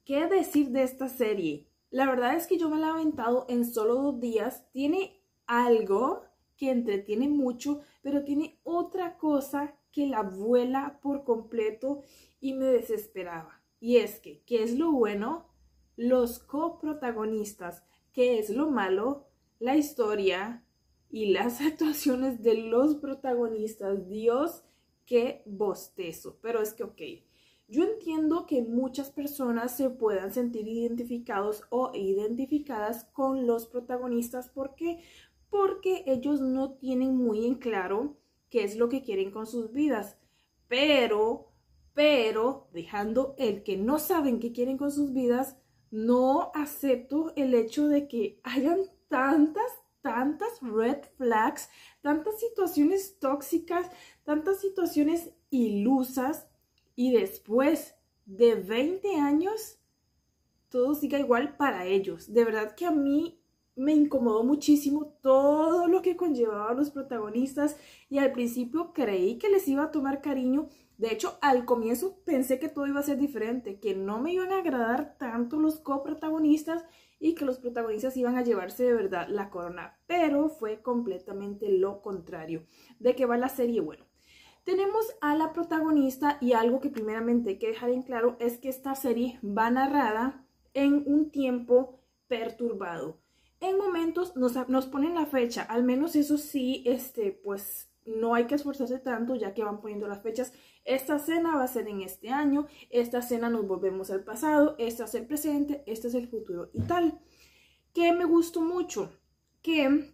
¿Qué decir de esta serie? La verdad es que yo me la he aventado en solo 2 días. Tiene algo que entretiene mucho, pero tiene otra cosa que la vuela por completo y me desesperaba. Y es que, ¿qué es lo bueno? Los coprotagonistas. ¿Qué es lo malo? La historia y las actuaciones de los protagonistas. Dios, qué bostezo. Pero es que, ok, yo entiendo que muchas personas se puedan sentir identificados o identificadas con los protagonistas. ¿Por qué? Porque ellos no tienen muy en claro qué es lo que quieren con sus vidas. Pero, dejando el que no saben qué quieren con sus vidas, no acepto el hecho de que hayan tantas red flags, tantas situaciones tóxicas, tantas situaciones ilusas y después de 20 años todo siga igual para ellos. De verdad que a mí me incomodó muchísimo todo lo que conllevaba a los protagonistas y al principio creí que les iba a tomar cariño. De hecho, al comienzo pensé que todo iba a ser diferente, que no me iban a agradar tanto los coprotagonistas y que los protagonistas iban a llevarse de verdad la corona, pero fue completamente lo contrario. ¿De qué va la serie? Bueno, tenemos a la protagonista y algo que primeramente hay que dejar en claro es que esta serie va narrada en un tiempo perturbado. En momentos nos ponen la fecha, al menos eso sí, pues no hay que esforzarse tanto ya que van poniendo las fechas. Esta escena va a ser en este año, esta escena nos volvemos al pasado, esta es el presente, este es el futuro y tal. Que me gustó mucho, que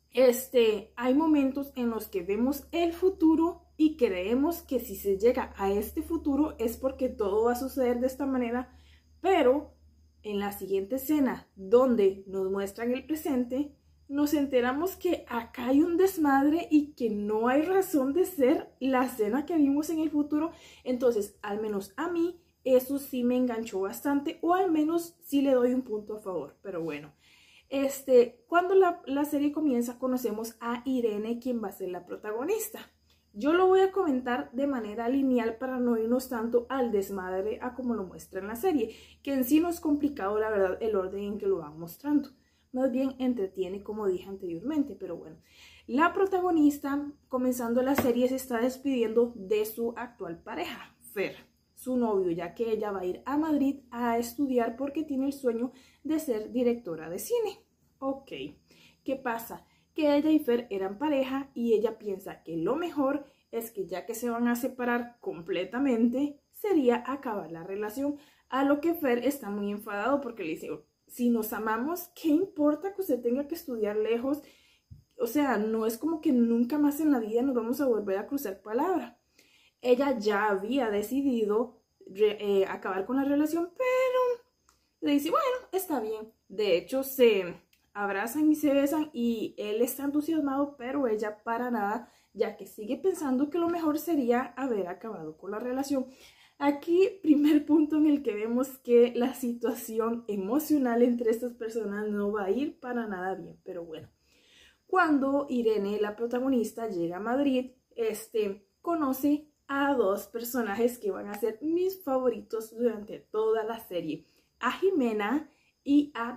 hay momentos en los que vemos el futuro y creemos que si se llega a este futuro es porque todo va a suceder de esta manera, pero en la siguiente escena donde nos muestran el presente, nos enteramos que acá hay un desmadre y que no hay razón de ser la escena que vimos en el futuro. Entonces, al menos a mí, eso sí me enganchó bastante, o al menos sí le doy un punto a favor. Pero bueno, cuando la serie comienza, conocemos a Irene, quien va a ser la protagonista. Yo lo voy a comentar de manera lineal para no irnos tanto al desmadre a como lo muestra en la serie, que en sí no es complicado, la verdad, el orden en que lo van mostrando. Más bien entretiene, como dije anteriormente, pero bueno. La protagonista, comenzando la serie, se está despidiendo de su actual pareja, Fer, su novio, ya que ella va a ir a Madrid a estudiar porque tiene el sueño de ser directora de cine. Ok, ¿qué pasa? Que ella y Fer eran pareja y ella piensa que lo mejor es que ya que se van a separar completamente, sería acabar la relación. A lo que Fer está muy enfadado porque le dice, si nos amamos, ¿qué importa que usted tenga que estudiar lejos? O sea, no es como que nunca más en la vida nos vamos a volver a cruzar palabra. Ella ya había decidido acabar con la relación, pero le dice, bueno, está bien. De hecho, se abrazan y se besan y él está entusiasmado, pero ella para nada, ya que sigue pensando que lo mejor sería haber acabado con la relación. Aquí, primer punto en el que vemos que la situación emocional entre estas personas no va a ir para nada bien, pero bueno. Cuando Irene, la protagonista, llega a Madrid, conoce a dos personajes que van a ser mis favoritos durante toda la serie. A Jimena y a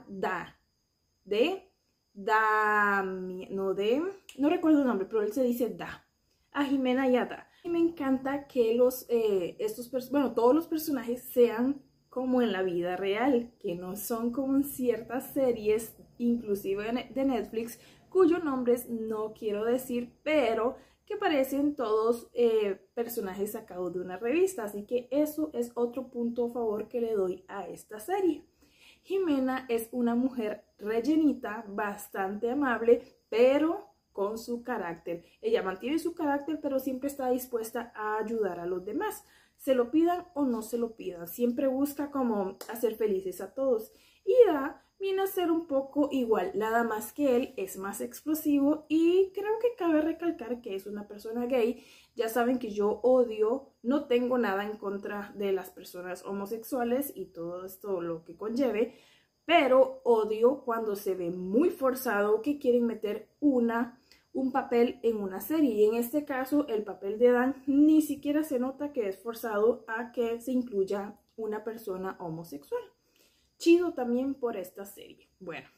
no recuerdo el nombre, pero él se dice a Jimena y a Da. Y me encanta que todos los personajes sean como en la vida real, que no son como en ciertas series, inclusive de Netflix, cuyos nombres no quiero decir, pero que parecen todos personajes sacados de una revista. Así que eso es otro punto a favor que le doy a esta serie. Jimena es una mujer rellenita, bastante amable, pero con su carácter. Ella mantiene su carácter, pero siempre está dispuesta a ayudar a los demás. Se lo pidan o no se lo pidan. Siempre busca como hacer felices a todos. Y Da viene a ser un poco igual, nada más que él es más explosivo y creo que cabe recalcar que es una persona gay. Ya saben que yo odio, no tengo nada en contra de las personas homosexuales y todo esto lo que conlleve, pero odio cuando se ve muy forzado que quieren meter un papel en una serie, y en este caso el papel de Dan ni siquiera se nota que es forzado a que se incluya una persona homosexual. chido también por esta serie. Bueno,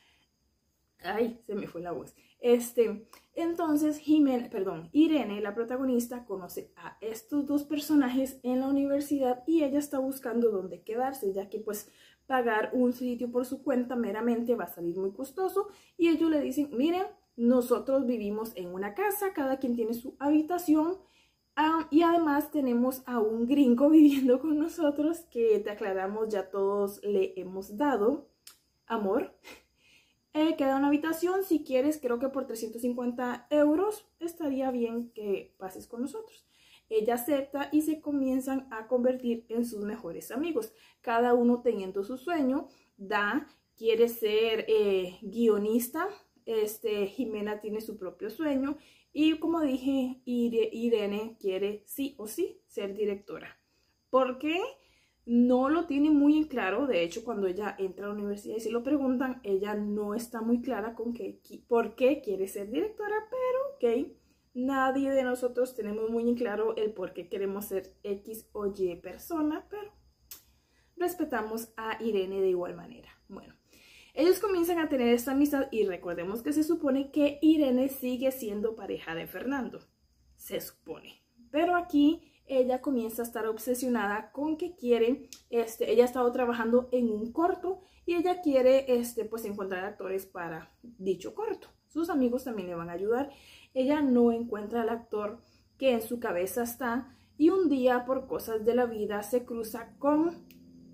ay, se me fue la voz. Entonces Irene, la protagonista, conoce a estos dos personajes en la universidad y ella está buscando dónde quedarse, ya que pues pagar un sitio por su cuenta meramente va a salir muy costoso, y ellos le dicen, miren, nosotros vivimos en una casa, cada quien tiene su habitación, y además tenemos a un gringo viviendo con nosotros que, te aclaramos, ya todos le hemos dado amor. Queda una habitación, si quieres, creo que por 350 euros estaría bien que pases con nosotros. Ella acepta y se comienzan a convertir en sus mejores amigos, cada uno teniendo su sueño. Da quiere ser guionista, Jimena tiene su propio sueño, y como dije, Irene quiere sí o sí ser directora. ¿Por qué? No lo tiene muy en claro. De hecho, cuando ella entra a la universidad y se lo preguntan, ella no está muy clara con por qué quiere ser directora, pero ok. Nadie de nosotros tenemos muy en claro el por qué queremos ser X o Y persona, pero respetamos a Irene de igual manera. Bueno, ellos comienzan a tener esta amistad y recordemos que se supone que Irene sigue siendo pareja de Fernando. Se supone. Pero aquí ella comienza a estar obsesionada con que quiere, ella ha estado trabajando en un corto y ella quiere, pues encontrar actores para dicho corto. Sus amigos también le van a ayudar. Ella no encuentra al actor que en su cabeza está, y un día, por cosas de la vida, se cruza con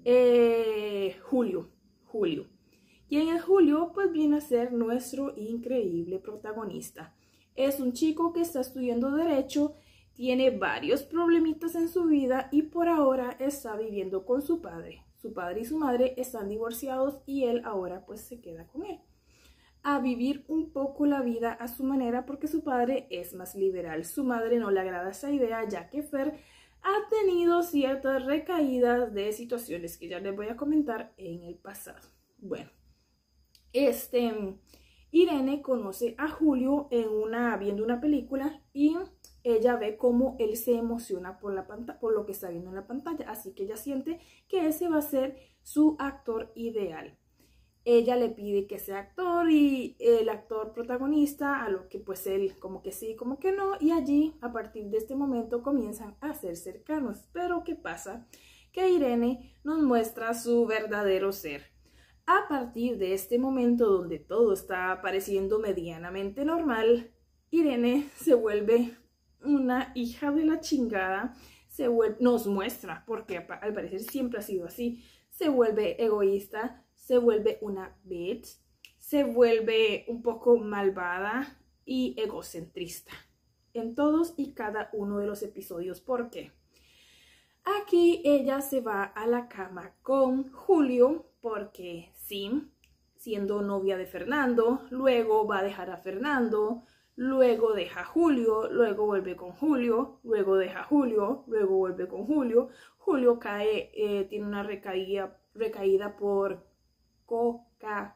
Julio. Quien es Julio, pues viene a ser nuestro increíble protagonista. Es un chico que está estudiando Derecho, tiene varios problemitas en su vida y por ahora está viviendo con su padre. Su padre y su madre están divorciados y él ahora pues se queda con él, a vivir un poco la vida a su manera, porque su padre es más liberal. Su madre no le agrada esa idea, ya que Fer ha tenido ciertas recaídas de situaciones que ya les voy a comentar en el pasado. Bueno, Irene conoce a Julio viendo una película, y ella ve cómo él se emociona por lo que está viendo en la pantalla, así que ella siente que ese va a ser su actor ideal. Ella le pide que sea actor, y el actor protagonista, a lo que pues él como que sí, como que no, y allí a partir de este momento comienzan a ser cercanos. Pero ¿qué pasa? Que Irene nos muestra su verdadero ser. A partir de este momento donde todo está pareciendo medianamente normal, Irene se vuelve una hija de la chingada, nos muestra, porque al parecer siempre ha sido así, se vuelve egoísta, se vuelve una bitch, se vuelve un poco malvada y egocentrista en todos y cada uno de los episodios. ¿Por qué? Aquí ella se va a la cama con Julio porque sí, siendo novia de Fernando, luego va a dejar a Fernando, luego deja a Julio, luego vuelve con Julio, luego deja a Julio, luego vuelve con Julio. Julio cae, tiene una recaída por cocaína,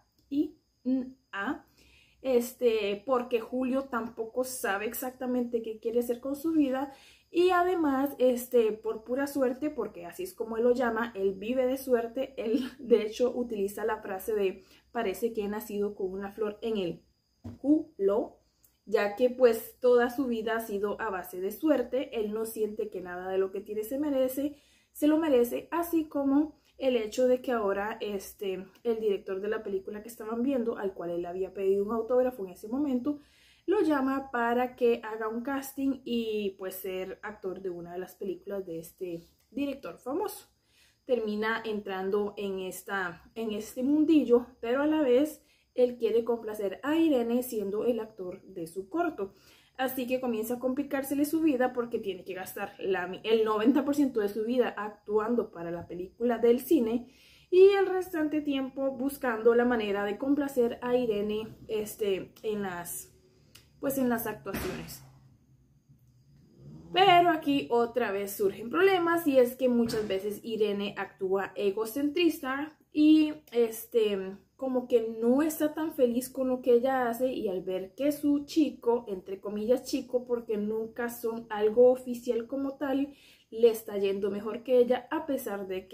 porque Julio tampoco sabe exactamente qué quiere hacer con su vida, y además, por pura suerte, porque así es como él lo llama, él vive de suerte. Él de hecho utiliza la frase de parece que he nacido con una flor en el culo, ya que pues toda su vida ha sido a base de suerte. Él no siente que nada de lo que tiene se lo merece, así como el hecho de que ahora el director de la película que estaban viendo, al cual él había pedido un autógrafo en ese momento, lo llama para que haga un casting y pues ser actor de una de las películas de este director famoso. Termina entrando en este mundillo, pero a la vez él quiere complacer a Irene siendo el actor de su corto. Así que comienza a complicársele su vida porque tiene que gastar el 90% de su vida actuando para la película del cine y el restante tiempo buscando la manera de complacer a Irene en las actuaciones. Pero aquí otra vez surgen problemas, y es que muchas veces Irene actúa egocentrista y como que no está tan feliz con lo que ella hace, y al ver que su chico, entre comillas chico porque nunca son algo oficial como tal, le está yendo mejor que ella, a pesar de que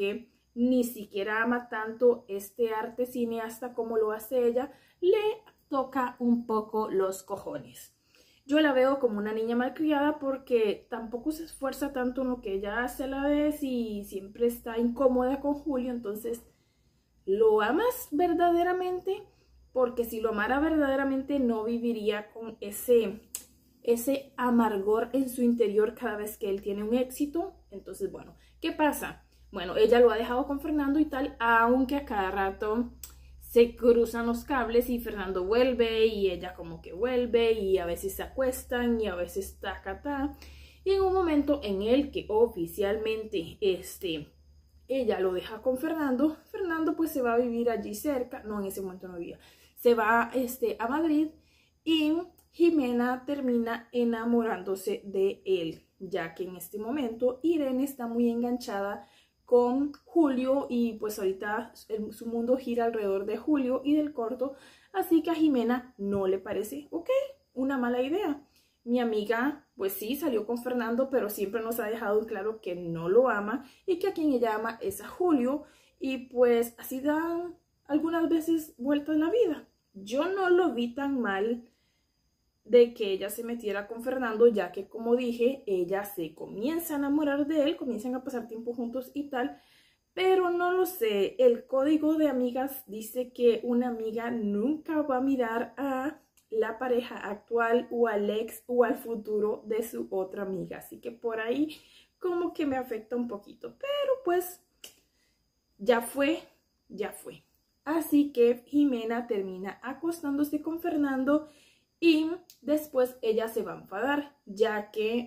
ni siquiera ama tanto este arte cineasta como lo hace ella, le toca un poco los cojones. Yo la veo como una niña malcriada porque tampoco se esfuerza tanto en lo que ella hace a la vez y siempre está incómoda con Julio. Entonces, ¿lo amas verdaderamente? Porque si lo amara verdaderamente no viviría con ese amargor en su interior cada vez que él tiene un éxito. Entonces, bueno, ¿qué pasa? Bueno, ella lo ha dejado con Fernando y tal, aunque a cada rato se cruzan los cables y Fernando vuelve y ella como que vuelve y a veces se acuestan y a veces taca. Y en un momento en el que oficialmente ella lo deja con Fernando, Fernando pues se va a vivir allí cerca, no, en ese momento no vivía, se va a Madrid y Jimena termina enamorándose de él, ya que en este momento Irene está muy enganchada con Julio y pues ahorita su mundo gira alrededor de Julio y del corto, así que a Jimena no le parece, ok, una mala idea. Mi amiga, pues sí, salió con Fernando, pero siempre nos ha dejado en claro que no lo ama y que a quien ella ama es a Julio y pues así dan algunas veces vueltas la vida. Yo no lo vi tan mal de que ella se metiera con Fernando, ya que como dije, ella se comienza a enamorar de él, comienzan a pasar tiempo juntos y tal, pero no lo sé, el código de amigas dice que una amiga nunca va a mirar a la pareja actual o al ex o al futuro de su otra amiga, así que por ahí como que me afecta un poquito, pero pues ya fue, ya fue. Así que Jimena termina acostándose con Fernando y después ella se va a enfadar, ya que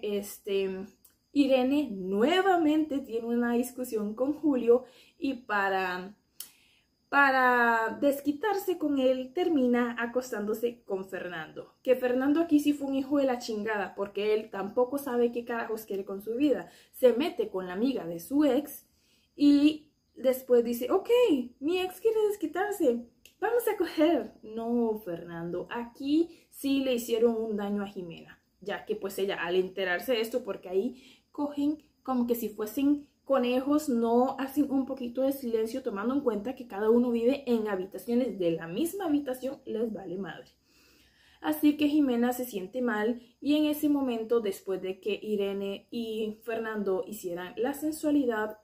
Irene nuevamente tiene una discusión con Julio y para desquitarse con él termina acostándose con Fernando. Que Fernando aquí sí fue un hijo de la chingada porque él tampoco sabe qué carajos quiere con su vida. Se mete con la amiga de su ex y después dice, ok, mi ex quiere desquitarse, vamos a coger. No, Fernando, aquí sí le hicieron un daño a Jimena, ya que pues ella al enterarse de esto, porque ahí cogen como que si fuesen conejos, no hacen un poquito de silencio tomando en cuenta que cada uno vive en habitaciones de la misma habitación, les vale madre. Así que Jimena se siente mal y en ese momento, después de que Irene y Fernando hicieran la sensualidad,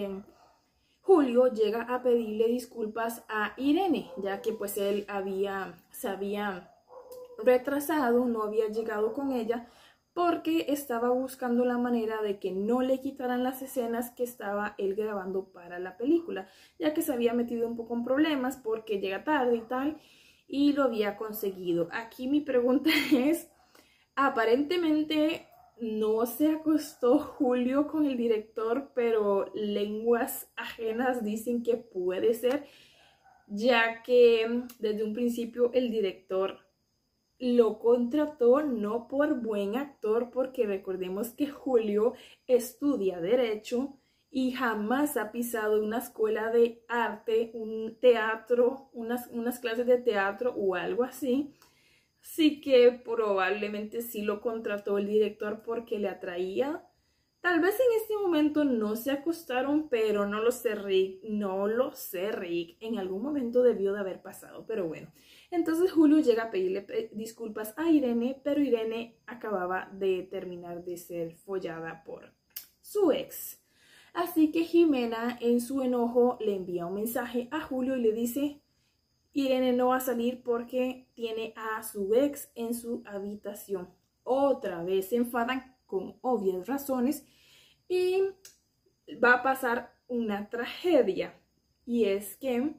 Julio llega a pedirle disculpas a Irene, ya que pues él se había retrasado, no había llegado con ella, porque estaba buscando la manera de que no le quitaran las escenas que estaba él grabando para la película, ya que se había metido un poco en problemas porque llega tarde y tal, y lo había conseguido. Aquí mi pregunta es, aparentemente no se acostó Julio con el director, pero lenguas ajenas dicen que puede ser, ya que desde un principio el director lo contrató no por buen actor, porque recordemos que Julio estudia Derecho y jamás ha pisado una escuela de arte, un teatro, unas clases de teatro o algo así. Así que probablemente sí lo contrató el director porque le atraía. Tal vez en este momento no se acostaron, pero no lo sé, Rick. No lo sé, Rick. En algún momento debió de haber pasado, pero bueno. Entonces Julio llega a pedirle disculpas a Irene, pero Irene acababa de terminar de ser follada por su ex. Así que Jimena en su enojo le envía un mensaje a Julio y le dice: Irene no va a salir porque tiene a su ex en su habitación. Otra vez se enfadan con obvias razones y va a pasar una tragedia. Y es que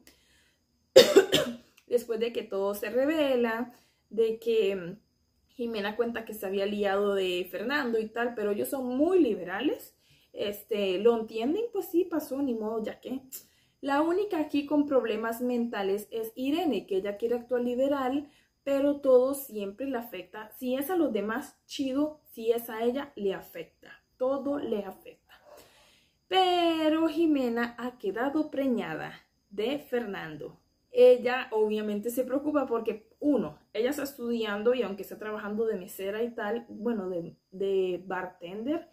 después de que todo se revela, de que Jimena cuenta que se había liado de Fernando y tal, pero ellos son muy liberales, lo entienden, pues sí, pasó, ni modo, ya que la única aquí con problemas mentales es Irene, que ella quiere actuar liberal, pero todo siempre le afecta. Si es a los demás, chido, si es a ella, le afecta, todo le afecta. Pero Jimena ha quedado preñada de Fernando. Ella obviamente se preocupa porque, uno, ella está estudiando y aunque está trabajando de mesera y tal, bueno, de bartender,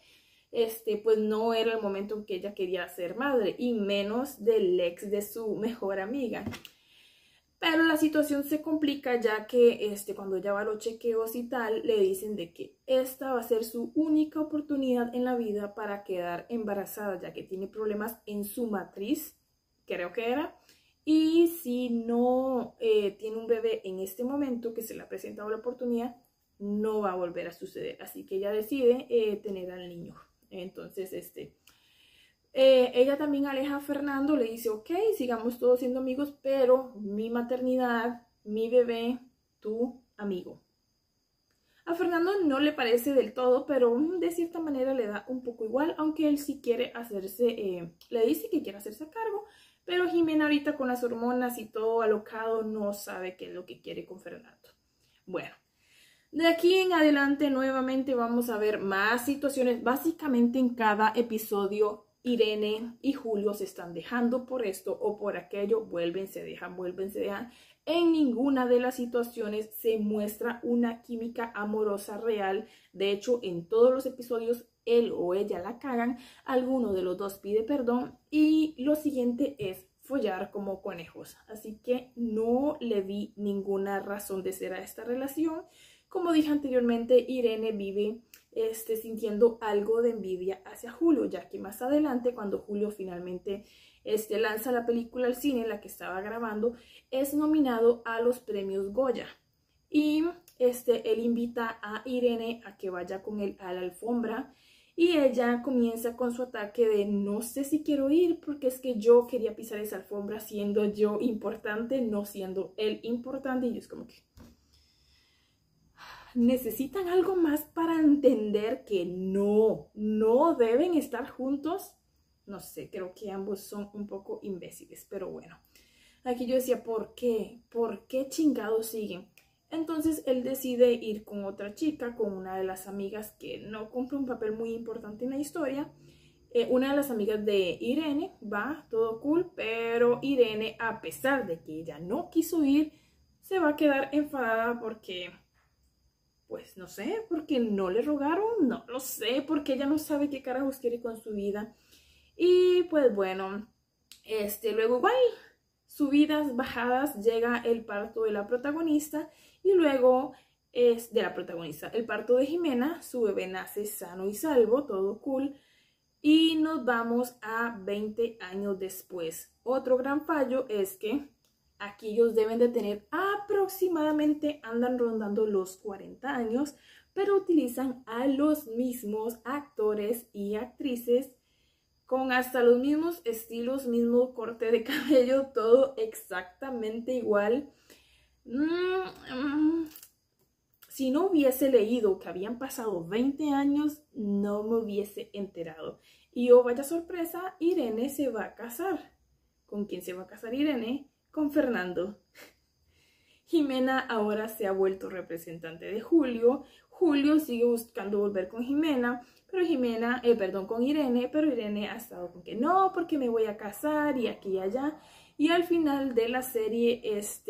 pues no era el momento en que ella quería ser madre, y menos del ex de su mejor amiga. Pero la situación se complica ya que cuando ella va a los chequeos y tal, le dicen de que esta va a ser su única oportunidad en la vida para quedar embarazada, ya que tiene problemas en su matriz, creo que era. Y si no tiene un bebé en este momento que se le ha presentado la oportunidad, no va a volver a suceder. Así que ella decide tener al niño. Entonces, ella también aleja a Fernando, le dice, ok, sigamos todos siendo amigos, pero mi maternidad, mi bebé, tu amigo. A Fernando no le parece del todo, pero de cierta manera le da un poco igual, aunque él sí quiere hacerse, le dice que quiere hacerse a cargo, pero Jimena ahorita con las hormonas y todo alocado no sabe qué es lo que quiere con Fernando. Bueno, de aquí en adelante nuevamente vamos a ver más situaciones. Básicamente en cada episodio Irene y Julio se están dejando por esto o por aquello, vuelven, se dejan. En ninguna de las situaciones se muestra una química amorosa real. De hecho, en todos los episodios él o ella la cagan, alguno de los dos pide perdón y lo siguiente es follar como conejos. Así que no le vi ninguna razón de ser a esta relación. Como dije anteriormente, Irene vive sintiendo algo de envidia hacia Julio, ya que más adelante, cuando Julio finalmente lanza la película al cine, la que estaba grabando, es nominado a los premios Goya. Y él invita a Irene a que vaya con él a la alfombra y ella comienza con su ataque de no sé si quiero ir porque es que yo quería pisar esa alfombra siendo yo importante, no siendo él importante. Y yo es como que necesitan algo más para entender que no deben estar juntos. No sé, creo que ambos son un poco imbéciles, pero bueno. Aquí yo decía, ¿por qué? ¿Por qué chingados siguen? Entonces él decide ir con otra chica, con una de las amigas que no cumple un papel muy importante en la historia. Una de las amigas de Irene, va, todo cool, pero Irene, a pesar de que ella no quiso ir, se va a quedar enfadada porque, pues no sé, porque no le rogaron, no lo sé, porque ella no sabe qué carajos quiere con su vida. Y pues bueno, luego igual, subidas, bajadas, llega el parto de la protagonista y luego es de la protagonista, el parto de Jimena, su bebé nace sano y salvo, todo cool. Y nos vamos a 20 años después. Otro gran fallo es que aquí ellos deben de tener aproximadamente, andan rondando los 40 años, pero utilizan a los mismos actores y actrices con hasta los mismos estilos, mismo corte de cabello, todo exactamente igual. Si no hubiese leído que habían pasado 20 años, no me hubiese enterado. Y oh, vaya sorpresa, Irene se va a casar. ¿Con quién se va a casar Irene? Con Fernando. Jimena ahora se ha vuelto representante de Julio. Julio sigue buscando volver con Jimena, pero con Irene, pero Irene ha estado con que no, porque me voy a casar y aquí y allá. Y al final de la serie,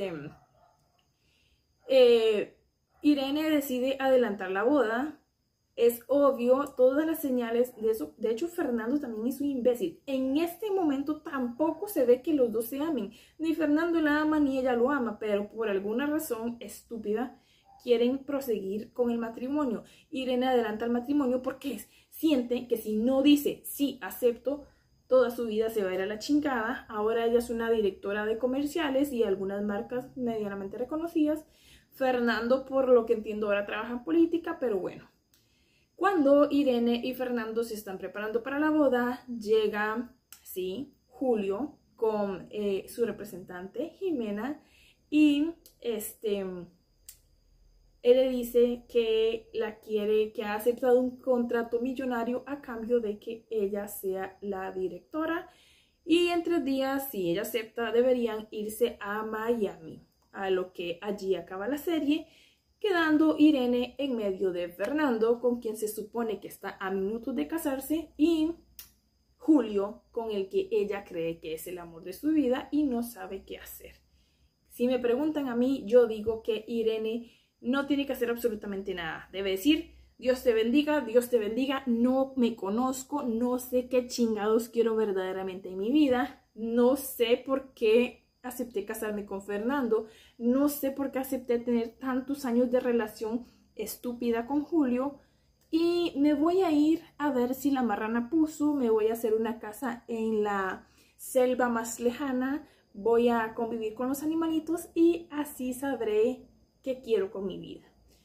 Irene decide adelantar la boda. Es obvio, todas las señales de eso. De hecho, Fernando también es un imbécil. En este momento tampoco se ve que los dos se amen. Ni Fernando la ama ni ella lo ama, pero por alguna razón estúpida quieren proseguir con el matrimonio. Irene adelanta el matrimonio porque siente que si no dice sí, acepto, toda su vida se va a ir a la chingada. Ahora ella es una directora de comerciales y algunas marcas medianamente reconocidas. Fernando, por lo que entiendo, ahora trabaja en política, pero bueno. Cuando Irene y Fernando se están preparando para la boda, llega, sí, Julio con su representante, Jimena, y él le dice que la quiere, que ha aceptado un contrato millonario a cambio de que ella sea la directora. Y en 3 días, si ella acepta, deberían irse a Miami, a lo que allí acaba la serie, quedando Irene en medio de Fernando, con quien se supone que está a minutos de casarse, y Julio, con el que ella cree que es el amor de su vida y no sabe qué hacer. Si me preguntan a mí, yo digo que Irene no tiene que hacer absolutamente nada. Debe decir, Dios te bendiga, Dios te bendiga. No me conozco, no sé qué chingados quiero verdaderamente en mi vida. No sé por qué acepté casarme con Fernando. No sé por qué acepté tener tantos años de relación estúpida con Julio. Y me voy a ir a ver si la marrana puso. Me voy a hacer una casa en la selva más lejana. Voy a convivir con los animalitos y así sabré qué quiero con mi vida.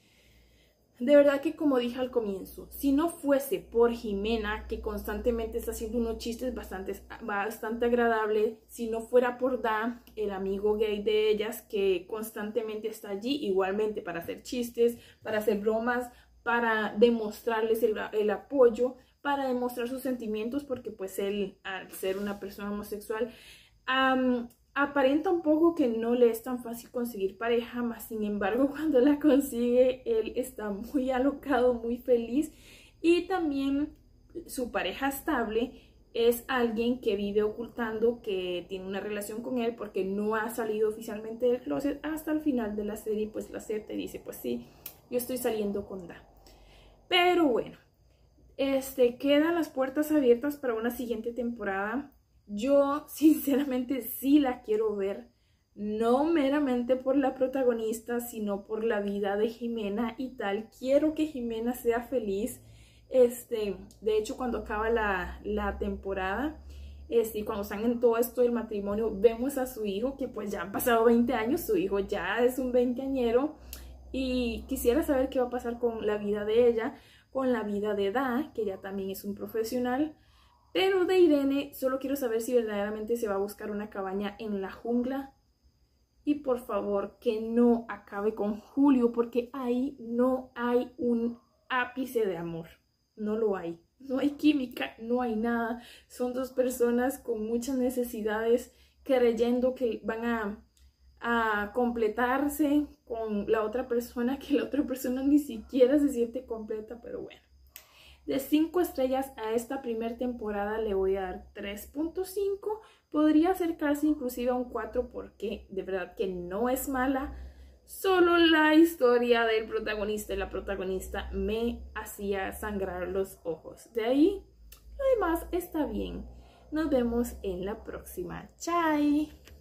De verdad que, como dije al comienzo, si no fuese por Jimena, que constantemente está haciendo unos chistes bastante agradables, si no fuera por Dan, el amigo gay de ellas, que constantemente está allí igualmente para hacer chistes, para hacer bromas, para demostrarles el apoyo, para demostrar sus sentimientos, porque pues él, al ser una persona homosexual, aparenta un poco que no le es tan fácil conseguir pareja, más sin embargo cuando la consigue él está muy alocado, muy feliz. Y también su pareja estable es alguien que vive ocultando que tiene una relación con él porque no ha salido oficialmente del closet hasta el final de la serie, pues la acepta y dice, pues sí, yo estoy saliendo con Da. Pero bueno, quedan las puertas abiertas para una siguiente temporada. Yo sinceramente sí la quiero ver, no meramente por la protagonista, sino por la vida de Jimena y tal. Quiero que Jimena sea feliz. De hecho, cuando acaba la temporada, y cuando están en todo esto del matrimonio, vemos a su hijo, que pues ya han pasado 20 años, su hijo ya es un veinteañero, y quisiera saber qué va a pasar con la vida de ella, con la vida de Da, que ella también es un profesional. Pero de Irene solo quiero saber si verdaderamente se va a buscar una cabaña en la jungla. Y por favor, que no acabe con Julio, porque ahí no hay un ápice de amor. No lo hay. No hay química, no hay nada. Son dos personas con muchas necesidades, creyendo que van a completarse con la otra persona, que la otra persona ni siquiera se siente completa, pero bueno. De 5 estrellas a esta primera temporada le voy a dar 3.5. Podría acercarse inclusive a un 4 porque de verdad que no es mala. Solo la historia del protagonista y la protagonista me hacía sangrar los ojos. De ahí, lo demás está bien. Nos vemos en la próxima. Chai.